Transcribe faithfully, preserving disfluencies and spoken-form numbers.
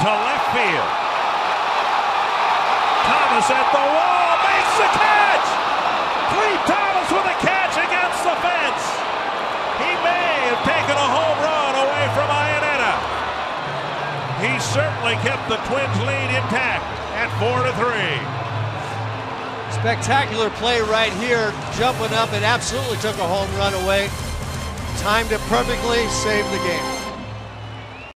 to left field. Thomas at the wall, makes the catch! Cleve Thomas with a catch against the fence. He may have taken a home run away from Iannetta. He certainly kept the Twins' lead intact at four to three. Spectacular play right here, jumping up and absolutely took a home run away. Timed it perfectly, saved the game.